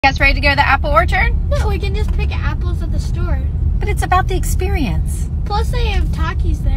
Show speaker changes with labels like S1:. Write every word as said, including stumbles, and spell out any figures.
S1: You guys ready to go to the apple orchard?
S2: No, we can just pick apples at the store.
S1: But it's about the experience.
S2: Plus they have Takis there.